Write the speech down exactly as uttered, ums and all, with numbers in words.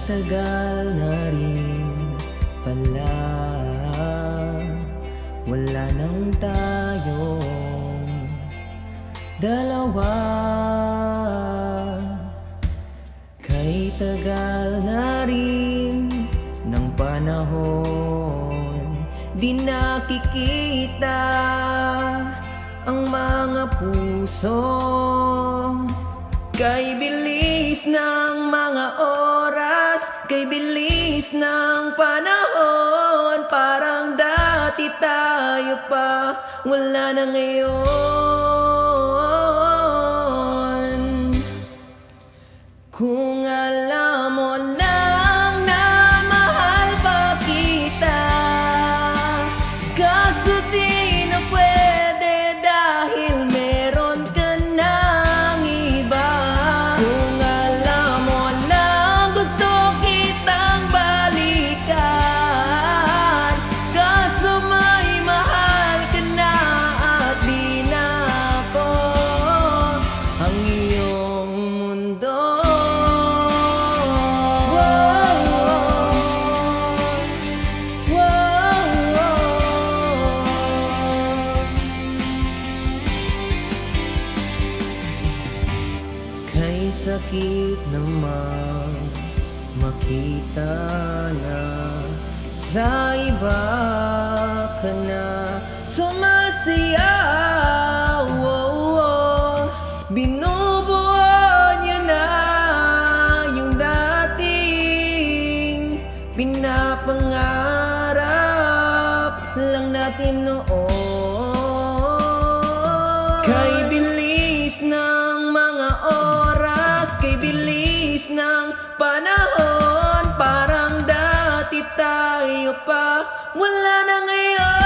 tagal na rin pala, wala nang tayong dalawa. Kay tagal na rin ng panahon, di nakikita ang mga puso. Kay bilis ng mga oras, kay bilis ng panahon, parang dati tayo pa, wala na ngayon. Kung alam mo lang na mahal pa kita, kaso di na pwede dahil meron ka ng iba. Kung alam mo lang gusto kitang balikan, kaso may mahal ka na at di na ako ang iyong mundo. Kay sakit naman makita na sa iba ka na sumasayaw. Oh, oh. Binubuo niya na yung dating pinapangarap lang natin noon. Kay bilis ng mga oras, kay bilis ng panahon, parang dati tayo pa, wala na ngayon.